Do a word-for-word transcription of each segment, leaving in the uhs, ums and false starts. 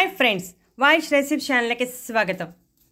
Hi friends, voice recipe ఛానల్కి స్వాగతం.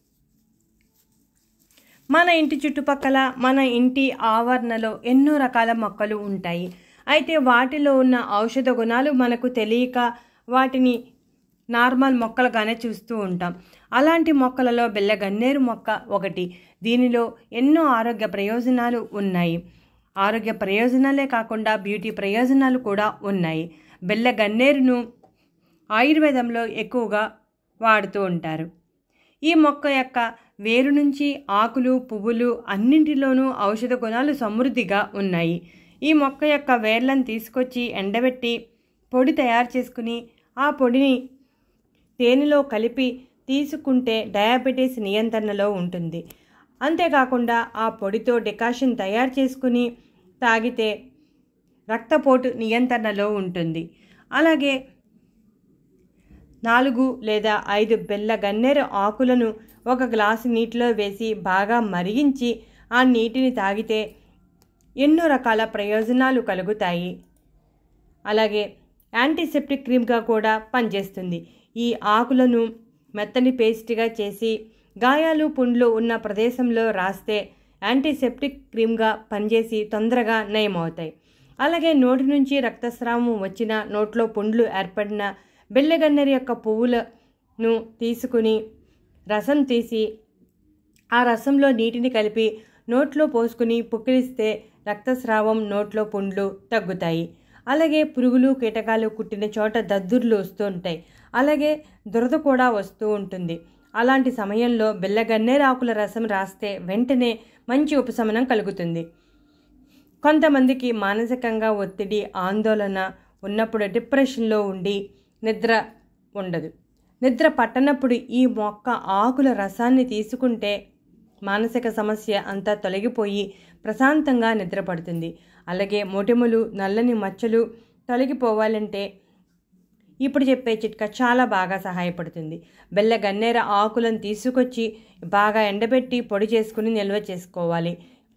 మన ఇంటి చుట్టుపక్కల మన ఇంటి ఆవరణలో ఎన్నో రకాల మొక్కలు ఉంటాయి. అయితే వాటిలో ఉన్న ఔషధ గుణాలు మనకు తెలియక వాటిని నార్మల్ మొక్కలుగానే చూస్తూ ఉంటాం. అలాంటి మొక్కలలో బెల్లగన్నేరు మొక్క ఒకటి. దీనిలో ఎన్నో ఆరోగ్య ప్రయోజనాలు ఉన్నాయి. ఆరోగ్య ప్రయోజనాలే కాకుండా బ్యూటీ ప్రయోజనాలు కూడా ఉన్నాయి. బెల్లగన్నేరును ఆయుర్వేదంలో ఎక్కువగా వాడుతూ ఉంటారు. ఈ మొక్క యొక్క వేరు నుంచి ఆకులు, పువ్వులు అన్నింటిలోనూ ఔషధ గుణాలు సమృద్ధిగా ఉన్నాయి. ఈ మొక్క యొక్క వేర్లను తీసుకొచ్చి ఎండబెట్టి పొడి తయారు చేసుకుని ఆ పొడిని తేనెలో కలిపి తీసుకుంటే డయాబెటీస్ నియంత్రణలో ఉంటుంది. అంతేకాకుండా ఆ పొడితో డికాషన్ తయారు చేసుకుని తాగితే రక్తపోటు నియంత్రణలో ఉంటుంది. అలాగే నాలుగు లేదా ఐదు బెల్లగన్నేరు ఆకులను ఒక గ్లాసు నీటిలో వేసి బాగా మరిగించి ఆ నీటిని తాగితే ఎన్నో రకాల ప్రయోజనాలు కలుగుతాయి. అలాగే యాంటీసెప్టిక్ క్రీమ్గా కూడా పనిచేస్తుంది. ఈ ఆకులను మెత్తని పేస్ట్గా చేసి గాయాలు, పుండ్లు ఉన్న ప్రదేశంలో రాస్తే యాంటీసెప్టిక్ క్రీమ్గా పనిచేసి తొందరగా నయమవుతాయి. అలాగే నోటి నుంచి రక్తస్రావం వచ్చిన, నోట్లో పుండ్లు ఏర్పడిన బెల్లగన్నేరు యొక్క పువ్వులను తీసుకుని రసం తీసి ఆ రసంలో నీటిని కలిపి నోట్లో పోసుకుని పుక్కిలిస్తే రక్తస్రావం, నోట్లో పుండ్లు తగ్గుతాయి. అలాగే పురుగులు, కీటకాలు కుట్టిన చోట దద్దుర్లు వస్తూ ఉంటాయి. అలాగే దురద కూడా వస్తూ ఉంటుంది. అలాంటి సమయంలో బెల్లగన్నేరు ఆకుల రసం రాస్తే వెంటనే మంచి ఉపశమనం కలుగుతుంది. కొంతమందికి మానసికంగా ఒత్తిడి, ఆందోళన ఉన్నప్పుడు డిప్రెషన్లో ఉండి నిద్ర ఉండదు. నిద్ర పట్టనప్పుడు ఈ మొక్క ఆకుల రసాన్ని తీసుకుంటే మానసిక సమస్య అంతా తొలగిపోయి ప్రశాంతంగా నిద్ర పడుతుంది. అలాగే మొటిమలు, నల్లని మచ్చలు తొలగిపోవాలంటే ఇప్పుడు చెప్పే చిట్కా చాలా బాగా సహాయపడుతుంది. బెల్లగన్నేరు ఆకులను తీసుకొచ్చి బాగా ఎండబెట్టి పొడి చేసుకుని నిల్వ చేసుకోవాలి.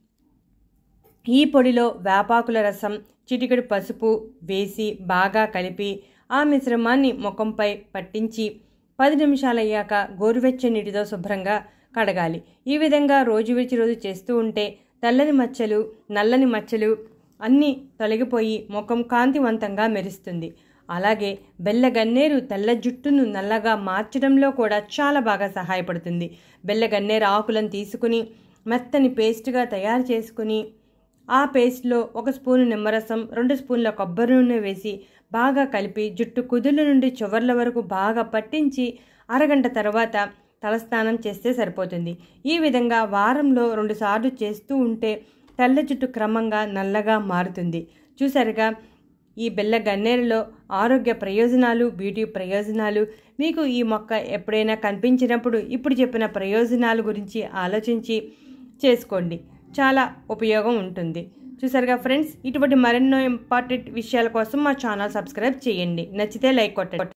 ఈ పొడిలో వేపాకుల రసం, చిటికెడు పసుపు వేసి బాగా కలిపి ఆ మిశ్రమాన్ని ముఖంపై పట్టించి పది నిమిషాలయ్యాక గోరువెచ్చని నీటితో శుభ్రంగా కడగాలి. ఈ విధంగా రోజు విడిచి రోజు చేస్తూ ఉంటే తెల్లని మచ్చలు, నల్లని మచ్చలు అన్నీ తొలగిపోయి ముఖం కాంతివంతంగా మెరుస్తుంది. అలాగే బెల్లగన్నేరు తెల్ల జుట్టును నల్లగా మార్చడంలో కూడా చాలా బాగా సహాయపడుతుంది. బెల్లగన్నేరు ఆకులను తీసుకుని మెత్తని పేస్ట్గా తయారు చేసుకుని ఆ పేస్ట్లో ఒక స్పూను నిమ్మరసం, రెండు స్పూన్ల కొబ్బరి నూనె వేసి బాగా కలిపి జుట్టు కుదుళ్ళ నుండి చివర్ల వరకు బాగా పట్టించి అరగంట తర్వాత తలస్నానం చేస్తే సరిపోతుంది. ఈ విధంగా వారంలో రెండు సార్లు చేస్తూ ఉంటే తెల్ల జుట్టు క్రమంగా నల్లగా మారుతుంది. చూసారుగా ఈ బెల్లగన్నేరులో ఆరోగ్య ప్రయోజనాలు, బ్యూటీ ప్రయోజనాలు. మీకు ఈ మొక్క ఎప్పుడైనా కనిపించినప్పుడు ఇప్పుడు చెప్పిన ప్రయోజనాల గురించి ఆలోచించి చేసుకోండి. చాలా ఉపయోగం ఉంటుంది. చూసారుగా ఫ్రెండ్స్, ఇటువంటి మరెన్నో ఇంపార్టెంట్ విషయాల కోసం మా ఛానల్ సబ్స్క్రైబ్ చేయండి. నచ్చితే లైక్ కొట్టండి.